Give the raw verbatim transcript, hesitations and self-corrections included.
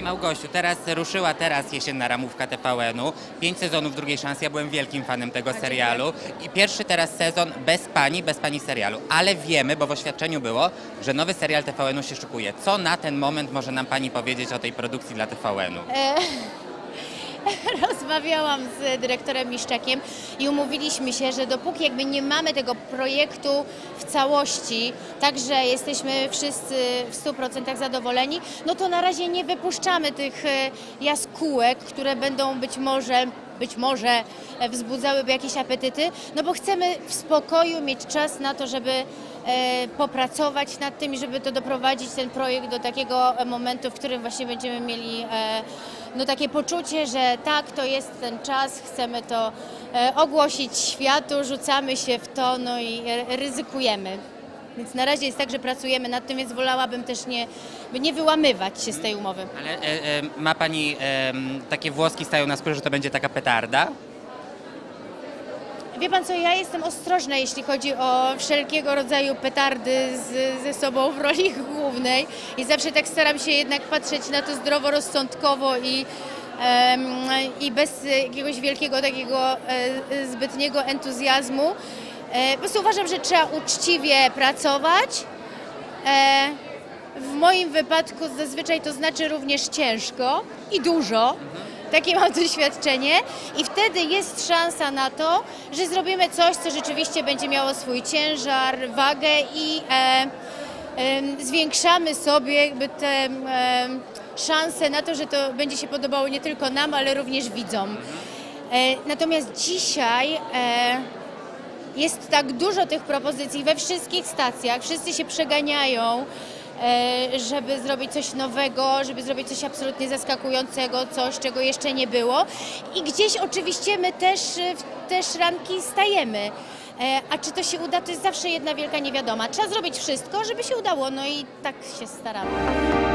Małgosiu, teraz ruszyła teraz jesienna ramówka T V N-u, pięć sezonów drugiej szansy, ja byłem wielkim fanem tego serialu i pierwszy teraz sezon bez pani, bez pani serialu, ale wiemy, bo w oświadczeniu było, że nowy serial T V N-u się szykuje. Co na ten moment może nam pani powiedzieć o tej produkcji dla T V N-u? E Rozmawiałam z dyrektorem Miszczakiem i umówiliśmy się, że dopóki jakby nie mamy tego projektu w całości, tak że jesteśmy wszyscy w stu procentach zadowoleni, no to na razie nie wypuszczamy tych jaskółek, które będą być może być może wzbudzałyby jakieś apetyty, no bo chcemy w spokoju mieć czas na to, żeby e, popracować nad tym i żeby to doprowadzić ten projekt do takiego momentu, w którym właśnie będziemy mieli e, no takie poczucie, że tak, to jest ten czas, chcemy to e, ogłosić światu, rzucamy się w to, no i ryzykujemy. Więc na razie jest tak, że pracujemy nad tym, więc wolałabym też nie, nie wyłamywać się z tej umowy. Ale e, e, ma pani e, takie włoski stają na skórze, że to będzie taka petarda? Wie pan co, ja jestem ostrożna, jeśli chodzi o wszelkiego rodzaju petardy z, ze sobą w roli głównej i zawsze tak staram się jednak patrzeć na to zdroworozsądkowo i, e, i bez jakiegoś wielkiego takiego e, zbytniego entuzjazmu. E, po prostu uważam, że trzeba uczciwie pracować. E, w moim wypadku zazwyczaj to znaczy również ciężko i dużo. Takie mam doświadczenie i wtedy jest szansa na to, że zrobimy coś, co rzeczywiście będzie miało swój ciężar, wagę i e, e, zwiększamy sobie jakby te e, szanse na to, że to będzie się podobało nie tylko nam, ale również widzom. E, natomiast dzisiaj e, jest tak dużo tych propozycji we wszystkich stacjach, wszyscy się przeganiają, żeby zrobić coś nowego, żeby zrobić coś absolutnie zaskakującego, coś, czego jeszcze nie było. I gdzieś oczywiście my też w te szranki stajemy. A czy to się uda, to jest zawsze jedna wielka niewiadoma. Trzeba zrobić wszystko, żeby się udało, no i tak się staramy.